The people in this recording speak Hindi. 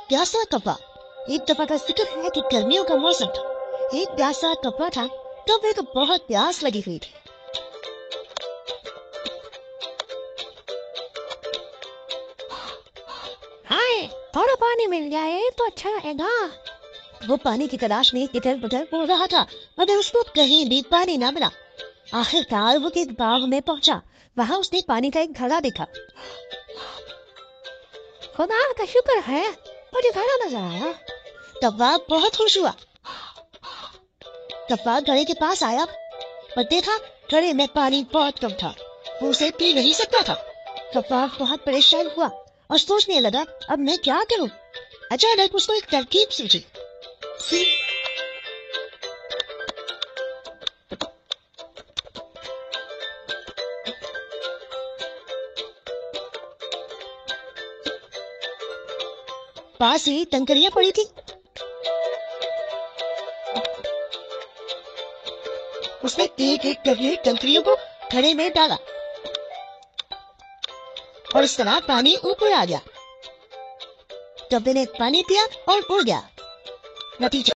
प्यासा कौवा। एक दफा का जिक्र है कि गर्मियों का मौसम था। एक प्यासा कौवा था। कौवे को बहुत प्यास लगी हुई थी। हाय, थोड़ा पानी मिल जाए तो अच्छा रहेगा। वो पानी की तलाश में इधर उधर हो रहा था, मगर उसको कहीं भी पानी न मिला। आखिरकार वो एक गांव में पहुंचा। वहां उसने पानी का एक घड़ा देखा। खुदा का शुक्र है, मुझे घड़ा नजर आया। कौवा बहुत खुश हुआ। कौवा घड़े के पास आया, पर देखा घड़े में पानी बहुत कम था। वो उसे पी नहीं सकता था। कौवा बहुत परेशान हुआ और सोचने लगा, अब मैं क्या करूं। अचानक उसको एक तरकीब सूझी। पास ही टंकरियां पड़ी थी। उसने एक एक करके टंकरियों को घड़े में डाला और इस तरह पानी ऊपर आ गया। कौवे ने पानी पिया और उड़ गया। नतीजा